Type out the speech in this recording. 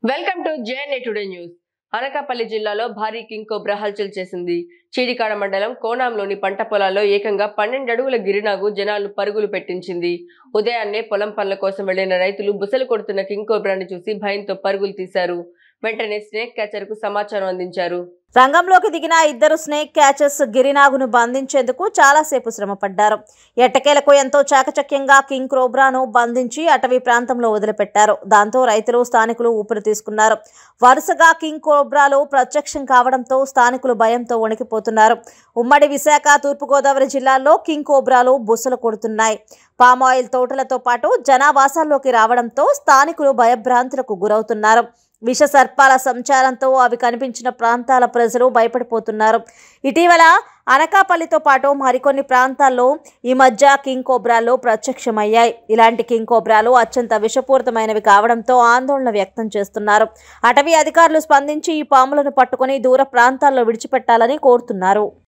Welcome to JNA today news. Anakapalli జిల్లాలో భారీ king cobra హల్చల్ చేసింది. చీడికాడ మండలం కోనాంలోని పంట పొలాల్లో ఏకంగా 12 అడుగుల గిరినాగు జనాలు పరుగులు పెట్టించింది. ఉదయాన్నే పొలం పనుల కోసం వెళ్లిన రైతులు బుసలు కొడుతున్న కింగ్ కోబ్రాని చూసి భయంతో పరుగులు తీశారు. వెంటనే స్నేక్ క్యాచర్ కు సమాచారం అందించారు. రంగంలోకి దిగిన ఇద్దరు స్నేక్ క్యాచర్స్ గిరినాగును బంధించేందుకు చాలాసేపు శ్రమపడ్డారు. ఎట్టకేలకు ఎంతో చాకచక్యంగా కింగ్ కోబ్రాను బంధించి అటవీ ప్రాంతంలో వదిలిపెట్టారు. దాంతో రైతులు స్థానికులు ఊపిరి తీసుకున్నారు. వరుసగా కింగ్ కోబ్రాలు ప్రత్యక్షం కావడంతో స్థానికులు భయంతో వణికిపోతున్నారు. ఉమ్మడి విశాఖ, తూర్పుగోదావరి జిల్లాల్లో కింగ్ కోబ్రాలు బుసలు కొడుతున్నాయి. పామాయిల్ తోటలతో పాటు జనావాసాల్లోకి రావడంతో స్థానికులు భయభ్రాంతులకు గురవుతున్నారు. విష సర్పాల సంచారంతో అవి కనిపించిన ప్రాంతాల ప్రజలు భయపడిపోతున్నారు. ఇటీవల అనకాపల్లితో పాటు మరికొన్ని ప్రాంతాల్లో ఈ మధ్య కింగ్ కోబ్రాలు ప్రత్యక్షమయ్యాయి. ఇలాంటి కింగ్ కోబ్రాలు అత్యంత విషపూరితమైనవి కావడంతో ఆందోళన వ్యక్తం చేస్తున్నారు. అటవీ అధికారులు స్పందించి ఈ పాములను పట్టుకుని దూర ప్రాంతాల్లో విడిచిపెట్టాలని కోరుతున్నారు.